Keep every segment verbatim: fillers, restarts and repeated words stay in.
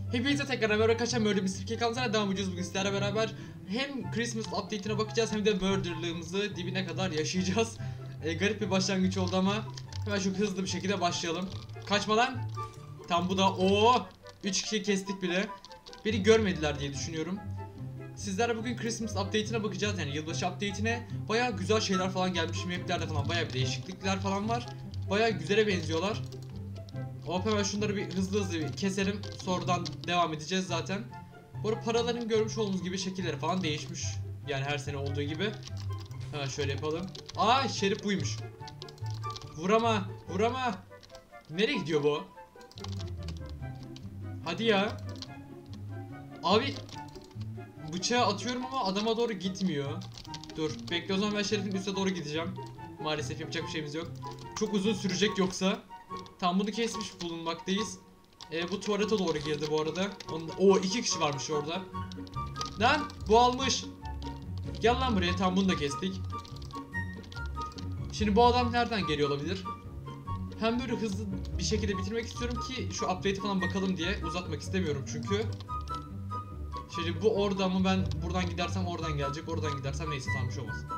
Hepinize tekrar merhaba arkadaşlar, Murder Mystery kanalına devam edeceğiz bugün sizlerle beraber. Hem Christmas update'ine bakacağız hem de murderlığımızı dibine kadar yaşayacağız. E, garip bir başlangıç oldu ama hemen şu hızlı bir şekilde başlayalım. Kaçma lan. Tam bu da o üç kişi kestik bile. Beni görmediler diye düşünüyorum. Sizlerle bugün Christmas update'ine bakacağız, yani yılbaşı update'ine. Bayağı güzel şeyler falan gelmiş, maplerde falan bayağı bir değişiklikler falan var. Bayağı güzele benziyorlar. Hop, hemen şunları bir hızlı hızlı bir keselim. Sonradan devam edeceğiz zaten. Bu arada paraların görmüş olduğunuz gibi şekilleri falan değişmiş. Yani her sene olduğu gibi. Hemen şöyle yapalım. Aa, şerif buymuş. Vurama, vurama. Nereye gidiyor bu? Hadi ya. Abi bıçağı atıyorum ama adama doğru gitmiyor. Dur bekle, o zaman ben şerifin üstüne doğru gideceğim. Maalesef yapacak bir şeyimiz yok. Çok uzun sürecek yoksa. Tam bunu kesmiş bulunmaktayız. E, bu tuvalete doğru girdi bu arada. Onda, o iki kişi varmış orada. Lan bu almış. Gel lan buraya, tam bunu da kestik. Şimdi bu adam nereden geliyor olabilir? Hem böyle hızlı bir şekilde bitirmek istiyorum ki şu update'e falan bakalım diye, uzatmak istemiyorum çünkü. Şimdi bu orada ama ben buradan gidersem oradan gelecek, oradan gidersem neyse, tam bir şey olmaz.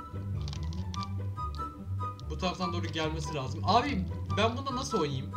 Bu taraftan doğru gelmesi lazım. Abi ben bunda nasıl oynayayım?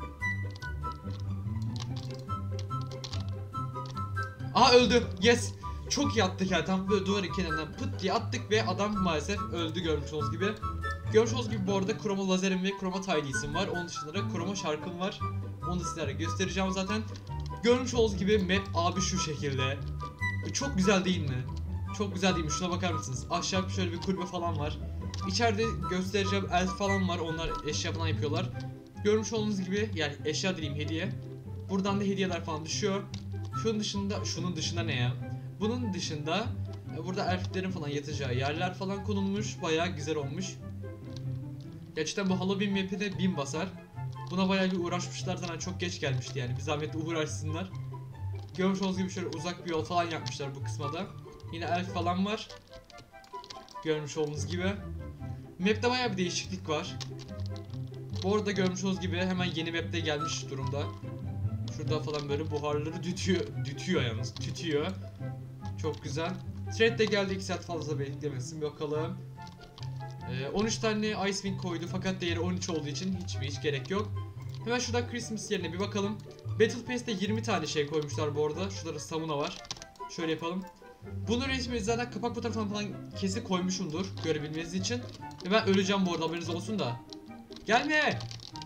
Aha, öldü. Yes. Çok iyi attık ya. Tam böyle duvarın kenarından pıt diye attık ve adam maalesef öldü, görmüş olduğunuz gibi. Görmüş olduğunuz gibi bu arada kroma lazerim ve kroma tidy'sim var. Onun dışında da kroma şarkım var. Onu da sizlere göstereceğim zaten. Görmüş olduğunuz gibi map abi şu şekilde. Çok güzel değil mi? Çok güzel değil mi? Şuna bakar mısınız? Aşağı şöyle bir kulübe falan var. İçeride göstereceğim elf falan var. Onlar eşya falan yapıyorlar. Görmüş olduğunuz gibi, yani eşya dediğim hediye. Buradan da hediyeler falan düşüyor. Şunun dışında, şunun dışında ne ya? Bunun dışında burada elflerin falan yatacağı yerler falan konulmuş. Bayağı güzel olmuş. Gerçekten bu Halloween map'i de bin basar. Buna bayağı bir uğraşmışlar, zaten çok geç gelmişti yani. Bir zahmet uğraşsınlar. Görmüş olduğunuz gibi şöyle uzak bir yol falan yapmışlar bu kısma da. Yine elf falan var. Görmüş olduğunuz gibi. Map'te bayağı bir değişiklik var. Bu arada görmüş olduğunuz gibi hemen yeni map'te gelmiş durumda. Şurada falan böyle buharları dütüyor, dütüyor yalnız, tütüyor. Çok güzel. Thread de geldi, iki saat fazla beklemesin bakalım. Ee, on üç tane Icewing koydu fakat değeri on üç olduğu için hiçbir hiç gerek yok. Hemen şurada Christmas yerine bir bakalım. Battle Pass'te yirmi tane şey koymuşlar bu arada. Şurada Samuna var. Şöyle yapalım. Bunu resmi zaten kapak fotoğrafını falan kesip koymuşumdur görebilmeniz için. Ve ben öleceğim bu arada, haberiniz olsun da. Gelme!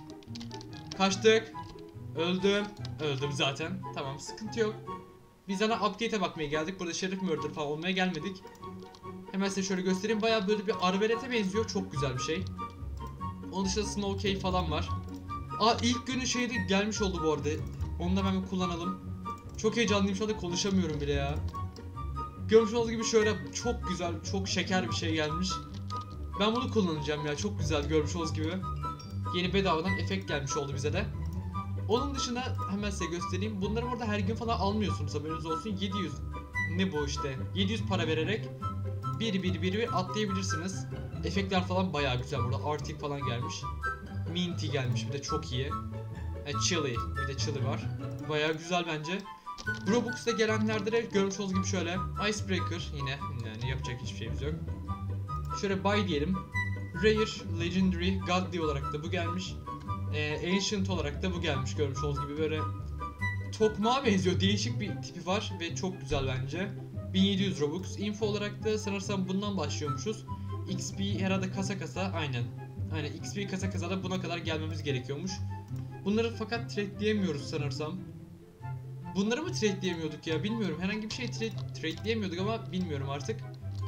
Kaçtık. Öldüm. Öldüm zaten. Tamam, sıkıntı yok. Biz zaten update'e bakmaya geldik. Burada Şerif Murder falan olmaya gelmedik. Hemen size şöyle göstereyim. Bayağı böyle bir arbalete benziyor. Çok güzel bir şey. Onun dışında Snow Cave falan var. Aa, ilk günün şeyi de gelmiş oldu bu arada. Onu da hemen bir kullanalım. Çok heyecanlıyım, şu anda konuşamıyorum bile ya. Görmüş olduğunuz gibi şöyle çok güzel, çok şeker bir şey gelmiş. Ben bunu kullanacağım ya. Çok güzel, görmüş olduğunuz gibi. Yeni bedavadan efekt gelmiş oldu bize de. Onun dışında hemen size göstereyim. Bunları orada her gün falan almıyorsunuz, haberiniz olsun. yedi yüz ne bu işte? yedi yüz para vererek bir bir bir bir atlayabilirsiniz. Efektler falan bayağı güzel burada. Arctic falan gelmiş. Minty gelmiş bir de, çok iyi. Yani Chili, bir de Chili var. Bayağı güzel bence. Robux'ta gelenlerde de görmüş olduğunuz gibi şöyle Icebreaker, yine yani yapacak hiçbir şeyimiz yok. Şöyle buy diyelim. Rare, Legendary, Godly olarak da bu gelmiş. Ee, Ancient olarak da bu gelmiş, görmüş olduğunuz gibi böyle tokmağa benziyor, değişik bir tipi var ve çok güzel bence. bin yedi yüz Robux. Info olarak da sanırsam bundan başlıyormuşuz. X P herhalde kasa kasa, aynen. Aynen, X P kasa kasa da buna kadar gelmemiz gerekiyormuş. Bunları fakat tradeleyemiyoruz sanırsam. Bunları mı tradeleyemiyorduk ya, bilmiyorum. Herhangi bir şey trade tradeleyemiyorduk ama bilmiyorum artık.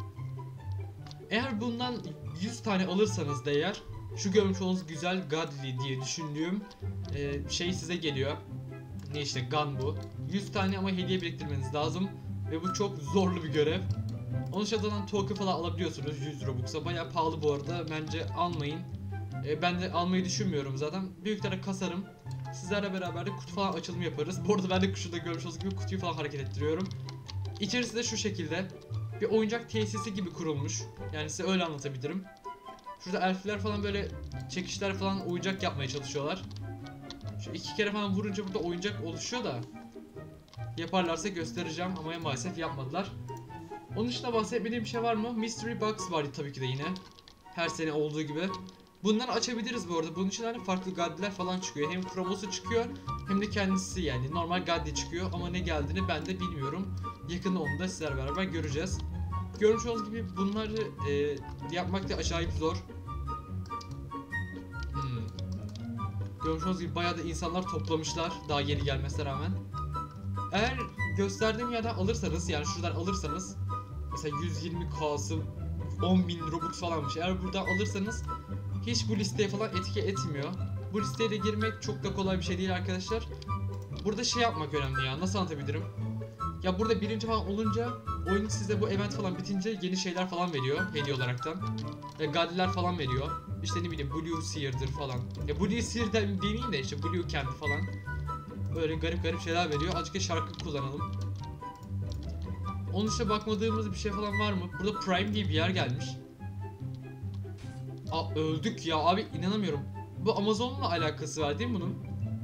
Eğer bundan yüz tane alırsanız da eğer, şu görmüş olduğunuz güzel Godly diye düşündüğüm e, şey size geliyor. Ne işte, gun bu. yüz tane ama hediye biriktirmeniz lazım. Ve bu çok zorlu bir görev. Onun dışında token falan alabiliyorsunuz yüz Robux'a. Bayağı pahalı bu arada. Bence almayın. E, ben de almayı düşünmüyorum zaten. Büyük tane kasarım. Sizlerle beraber de kutu falan açılımı yaparız. Bu arada ben de şurada görmüş olduğunuz gibi kutuyu falan hareket ettiriyorum. İçerisi de şu şekilde. Bir oyuncak tesisi gibi kurulmuş. Yani size öyle anlatabilirim. Şurada elfler falan böyle çekişler falan oyuncak yapmaya çalışıyorlar. Şu iki kere falan vurunca burada oyuncak oluşuyor da Yaparlarsa göstereceğim ama maalesef yapmadılar. Onun dışında bahsetmediğim bir şey var mı? Mystery Box var tabii ki de yine. Her sene olduğu gibi. Bunları açabiliriz bu arada. Bunun için hani farklı gaddiler falan çıkıyor. Hem kromosu çıkıyor hem de kendisi, yani normal gaddi çıkıyor. Ama ne geldiğini ben de bilmiyorum. Yakında onu da sizlerle beraber göreceğiz. Görmüş olduğunuz gibi bunları e, yapmak da acayip zor. Hmm. Görmüş olduğunuz gibi bayağı da insanlar toplamışlar daha yeni gelmesine rağmen. Eğer gösterdiğim yerden alırsanız, yani şuradan alırsanız, mesela yüz yirmi K'sı on bin Robux falanmış. Eğer buradan alırsanız hiç bu listeye falan etki etmiyor. Bu listeye de girmek çok da kolay bir şey değil arkadaşlar. Burada şey yapmak önemli ya. Nasıl anlatabilirim? Ya burada birinci falan olunca oyun size bu event falan bitince yeni şeyler falan veriyor hediye olaraktan. E, Gaddiler falan veriyor. İşte ne bileyim Blue Seer'dır falan. Ya Blue Seer demeyeyim de işte Blue Candy falan. Böyle garip garip şeyler veriyor. Azıcık şarkı kullanalım. Onun dışında bakmadığımız bir şey falan var mı? Burada Prime diye bir yer gelmiş. Aa, öldük ya abi, inanamıyorum. Bu Amazon'la alakası var değil mi bunun?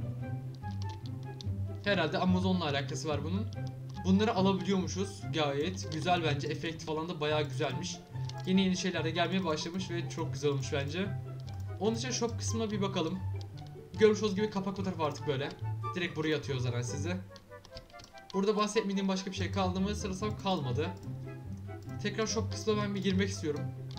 Herhalde Amazon'la alakası var bunun. Bunları alabiliyormuşuz. Gayet güzel bence. Efekt falan da bayağı güzelmiş. Yeni yeni şeyler de gelmeye başlamış ve çok güzel olmuş bence. Onun için shop kısmına bir bakalım. Görmüş olduğunuz gibi kapak fotoğrafı artık böyle. Direkt buraya atıyor zaten size. Burada bahsetmediğim başka bir şey kaldı mı? Sırasam kalmadı. Tekrar shop kısmına ben bir girmek istiyorum.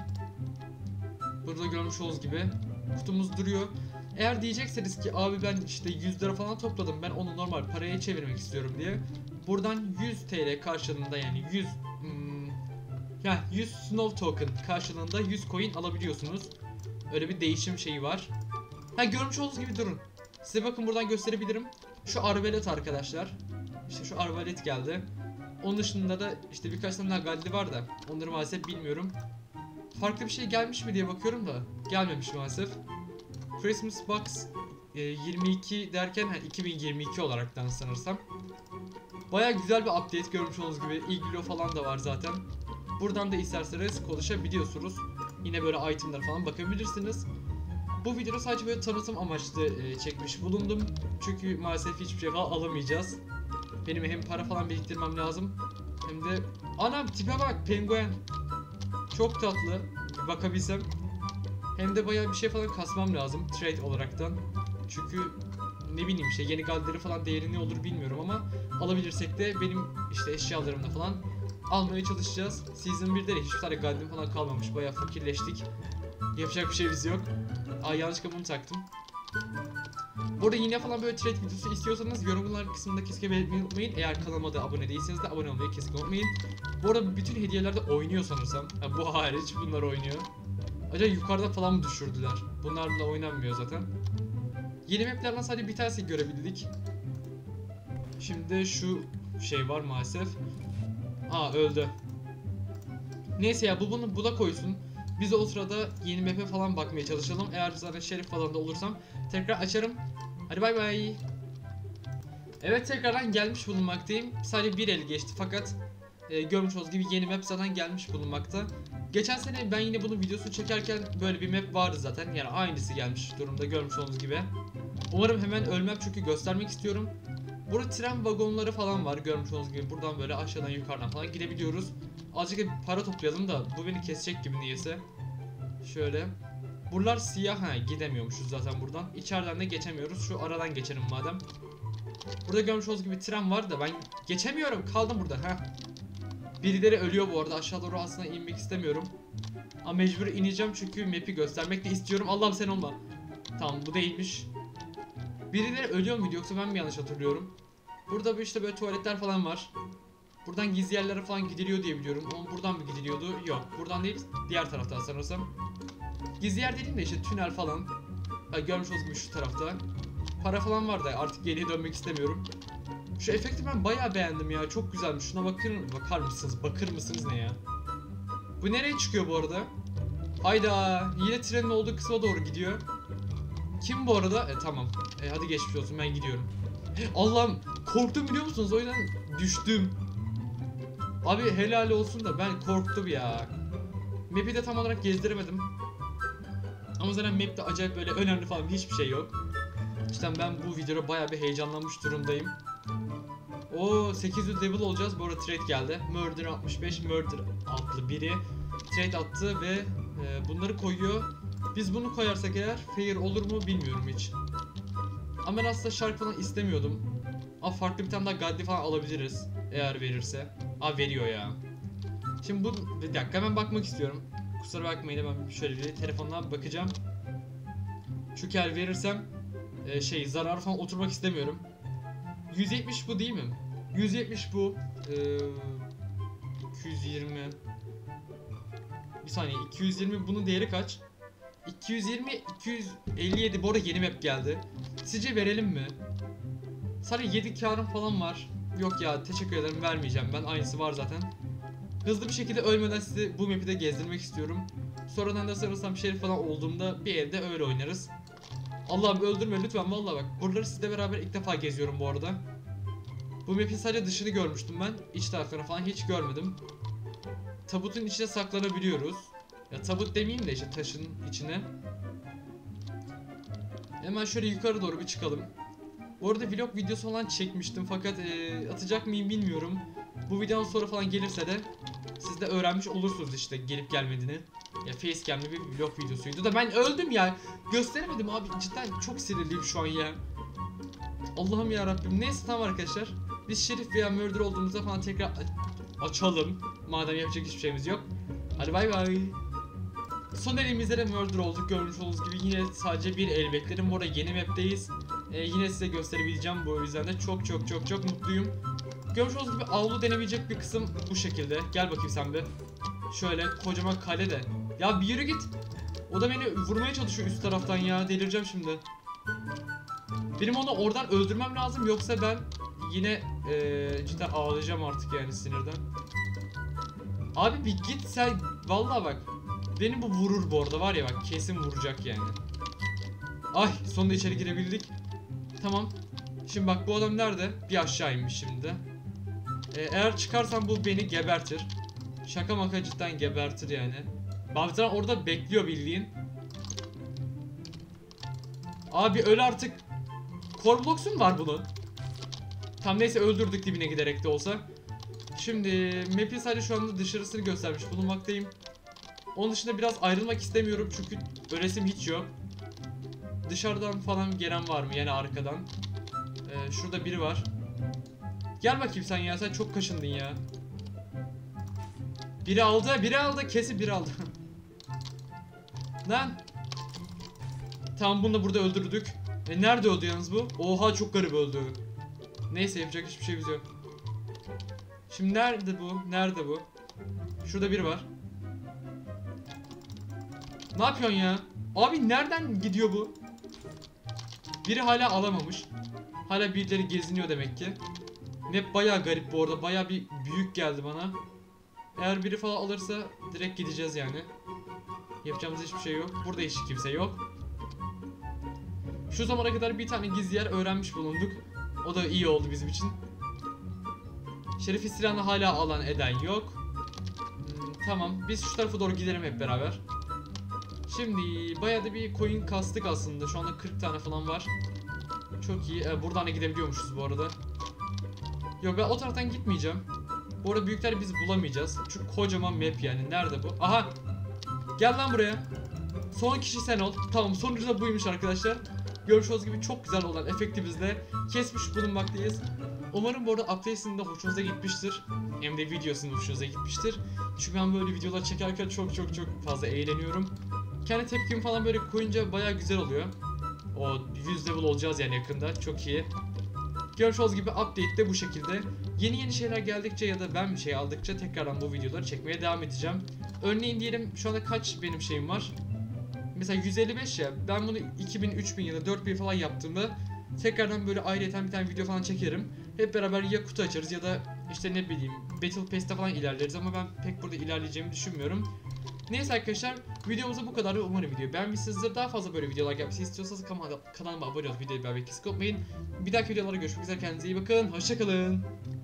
Burada görmüş olduğunuz gibi kutumuz duruyor. Eğer diyecekseniz ki abi ben işte yüz lira falan topladım, ben onu normal paraya çevirmek istiyorum diye. Buradan yüz TL karşılığında, yani yüz hmm, ya yüz Snow Token karşılığında yüz coin alabiliyorsunuz. Öyle bir değişim şeyi var. Ha, görmüş olduğunuz gibi durun. Size bakın buradan gösterebilirim. Şu arbalet arkadaşlar. İşte şu arbalet geldi. Onun dışında da işte birkaç tane daha gaddi var da onları maalesef bilmiyorum. Farklı bir şey gelmiş mi diye bakıyorum da gelmemiş maalesef. Christmas Box e, yirmi iki derken hani iki bin yirmi iki olaraktan sanırsam. Baya güzel bir update, görmüş olduğunuz gibi. Iglo falan da var zaten. Buradan da isterseniz konuşabiliyorsunuz. Yine böyle itemler falan bakabilirsiniz. Bu videoda sadece böyle tanıtım amaçlı e, çekmiş bulundum. Çünkü maalesef hiçbir şey falan alamayacağız. Benim hem para falan biriktirmem lazım, hem de anam tipe bak, penguen. Çok tatlı. Bakabilsem. Hem de bayağı bir şey falan kasmam lazım trade olaraktan. Çünkü ne bileyim işte yeni gaddileri falan değeri ne olur bilmiyorum ama alabilirsek de benim işte eşyalarımda falan almaya çalışacağız. Season birde de hiçbir tane gaddim falan kalmamış. Bayağı fakirleştik. Yapacak bir şeyimiz yok. Ay, yanlışlıkla bunu taktım. Burada yine falan böyle trade videosu istiyorsanız yorumlar kısmında kesinlikle belirtmeyi unutmayın. Eğer kanalıma da abone değilseniz de abone olmayı kesinlikle unutmayın. Bu arada bütün hediyelerde oynuyor sanırsam. Ha, bu hariç bunlar oynuyor. Acaba yukarıda falan mı düşürdüler? Bunlarla oynanmıyor zaten. Yeni maplerden sadece bir tanesi görebildik. Şimdi şu şey var maalesef. Aa, öldü. Neyse ya, bu bunu bula koysun. Biz de o sırada yeni map'e falan bakmaya çalışalım. Eğer zaten şerif falan da olursam tekrar açarım. Hadi bay bay. Evet, tekrardan gelmiş bulunmaktayım. Sadece bir el geçti fakat e, görmüş olduğunuz gibi yeni map zaten gelmiş bulunmakta. Geçen sene ben yine bunun videosunu çekerken böyle bir map vardı zaten. Yani aynısı gelmiş durumda, görmüş olduğunuz gibi. Umarım hemen ölmem çünkü göstermek istiyorum. Burada tren vagonları falan var, görmüş olduğunuz gibi. Buradan böyle aşağıdan yukarıdan falan gidebiliyoruz. Azıcık para toplayalım da bu beni kesecek gibi niyeyse. Şöyle. Buralar siyah, ha gidemiyormuşuz zaten buradan. İçeriden de geçemiyoruz. Şu aradan geçelim madem. Burada görmüş olduğunuz gibi tren var da ben geçemiyorum. Kaldım burada. ha. Birileri ölüyor bu arada. Aşağı doğru aslında inmek istemiyorum. Ama mecbur ineceğim çünkü map'i göstermek de istiyorum. Allah'ım sen olma. Tamam, bu değilmiş. Birileri ölüyor muydu yoksa ben mi yanlış hatırlıyorum? Burada işte böyle tuvaletler falan var. Buradan gizli yerlere falan gidiliyor diye biliyorum. Ama buradan mı gidiliyordu? Yok. Buradan değil. Diğer taraftan sanırsam. Gizli yer dediğim de işte tünel falan. Ha, görmüş olduğunuz gibi şu tarafta. Para falan var da artık geriye dönmek istemiyorum. Şu efekti ben bayağı beğendim ya. Çok güzelmiş. Şuna bakın, bakar mısınız? Bakır mısınız ne ya? Bu nereye çıkıyor bu arada? Hayda. Yine trenin olduğu kısma doğru gidiyor. Kim bu arada? E tamam. E, hadi geçmiş olsun, ben gidiyorum. Allah'ım, korktum biliyor musunuz? O yüzden düştüm. Abi helal olsun da ben korktum ya. Map'i de tam olarak gezdiremedim. Ama zaten map'te acayip böyle önemli falan hiçbir şey yok. İşte ben bu videoda bayağı bir heyecanlanmış durumdayım. O sekiz yüz level olacağız. Bu arada trade geldi. Murder altmış beş, Murder adlı biri trade attı ve e, bunları koyuyor. Biz bunu koyarsak eğer fair olur mu bilmiyorum hiç. Ama ben aslında şark falan istemiyordum. Ama farklı bir tane daha Godly falan alabiliriz eğer verirse. Aa veriyor ya. Şimdi bu bir dakika hemen bakmak istiyorum. Kusura bakmayın, ben şöyle bir telefondan bakacağım. Çünkü eğer verirsem e, şey zarar falan oturmak istemiyorum. yüz yetmiş bu değil mi? yüz yetmiş bu. Ee, iki yüz yirmi. Bir saniye, iki yüz yirmi bunun değeri kaç? iki yüz yirmi, iki yüz elli yedi. Bu arada yeni map geldi. Sizce verelim mi? Sadece yedi karım falan var. Yok ya, teşekkür ederim, vermeyeceğim ben. Aynısı var zaten. Hızlı bir şekilde ölmeden sizi bu map'i de gezdirmek istiyorum. Sonradan da sanırsam şerif falan olduğumda bir evde öyle oynarız. Allah'ım öldürme lütfen, vallahi bak. Buraları sizle beraber ilk defa geziyorum bu arada. Bu map'in sadece dışını görmüştüm ben. İç taraflarını falan hiç görmedim. Tabutun içine saklanabiliyoruz. Ya tabut demeyeyim de işte taşın içine. Hemen şöyle yukarı doğru bir çıkalım. Bu arada vlog videosu falan çekmiştim fakat e, atacak mıyım bilmiyorum. Bu videonun sonra falan gelirse de siz de öğrenmiş olursunuz işte gelip gelmediğini. Ya facecam'li bir vlog videosuydu da ben öldüm ya. Gösteremedim abi, cidden çok sinirliyim şu an ya. Allah'ım ya Rabbim. Neyse tamam arkadaşlar. Biz şerif veya murder olduğumuzda falan tekrar açalım. Madem yapacak hiçbir şeyimiz yok. Hadi bay bay. Son elimizde de murder olduk. Görmüş olduğunuz gibi yine sadece bir el beklerim. Bu arada yeni map'teyiz. Ee, yine size gösterebileceğim, bu yüzden de çok çok çok çok mutluyum. Görmüş olduğunuz gibi avlu denebilecek bir kısım bu şekilde. Gel bakayım sen bir. Şöyle kocaman kale de. Ya bir yürü git. O da beni vurmaya çalışıyor üst taraftan ya. Delireceğim şimdi. Benim onu oradan öldürmem lazım, yoksa ben yine ee, cidden ağlayacağım artık yani sinirden. Abi bir git sen, vallahi bak. Beni bu vurur bu arada, var ya bak, kesin vuracak yani. Ay sonunda içeri girebildik. Tamam. Şimdi bak bu adam nerede? Bir aşağı inmiş şimdi. Ee, eğer çıkarsam bu beni gebertir. Şaka maka cidden gebertir yani. Bazen orada bekliyor bildiğin. Abi öl artık. Corblox'u mu var bunun? Tam neyse, öldürdük dibine giderek de olsa. Şimdi map'in sadece şu anda dışarısını göstermiş bulunmaktayım. Onun dışında biraz ayrılmak istemiyorum çünkü ölesim hiç yok. Dışarıdan falan gelen var mı yani arkadan? Ee, şurada biri var. Gel bakayım sen ya, sen çok kaşındın ya. Biri aldı, biri aldı, kesin biri aldı. Lan. Tamam, bunu da burada öldürdük. E nerede öldü yalnız bu? Oha çok garip öldü. Neyse yapacak hiçbir şeyimiz yok. Şimdi nerede bu? Nerede bu? Şurada biri var. Ne yapıyorsun ya? Abi nereden gidiyor bu? Biri hala alamamış. Hala birileri geziniyor demek ki. Map bayağı garip bu arada. Bayağı bir büyük geldi bana. Eğer biri falan alırsa direkt gideceğiz yani. Yapacağımız hiçbir şey yok. Burada hiç kimse yok. Şu zamana kadar bir tane gizli yer öğrenmiş bulunduk. O da iyi oldu bizim için. Şerif silahını hala alan eden yok. Hmm, tamam, biz şu tarafa doğru gidelim hep beraber. Şimdi bayağı da bir coin kastık aslında. Şu anda kırk tane falan var. Çok iyi. Ee, buradan da gidebiliyormuşuz bu arada. Yok, ben o taraftan gitmeyeceğim. Bu arada büyükleri biz bulamayacağız. Çünkü kocaman map yani. Nerede bu? Aha. Gel lan buraya. Son kişi sen ol. Tamam, sonucu da buymuş arkadaşlar. Görmüş olduğunuz gibi çok güzel olan efektimizle kesmiş bulunmaktayız. Umarım bu arada update'sinde hoşunuza gitmiştir. Hem de videosunda hoşunuza gitmiştir. Çünkü ben böyle videolar çekerken çok çok çok fazla eğleniyorum. Kendi tepkimi falan böyle koyunca bayağı güzel oluyor. O yüz level olacağız yani yakında. Çok iyi. Görmüş olduğunuz gibi update de bu şekilde. Yeni yeni şeyler geldikçe ya da ben bir şey aldıkça tekrardan bu videoları çekmeye devam edeceğim. Örneğin diyelim şu anda kaç benim şeyim var? Mesela yüz elli beş ya. Ben bunu iki bin, üç bin ya da dört bin falan yaptığımda tekrardan böyle ayrıyeten bir tane video falan çekerim. Hep beraber ya kutu açarız ya da işte ne bileyim Battle Pass'te falan ilerleriz ama ben pek burada ilerleyeceğimi düşünmüyorum. Neyse arkadaşlar, videomuzda bu kadar. Umarım videoyu beğenmişsinizdir. Daha fazla böyle videolar gelmesini istiyorsanız kanalıma abone olup videoyu beğenmeyi kesin unutmayın. Bir dahaki videolarda görüşmek üzere, kendinize iyi bakın. Hoşçakalın.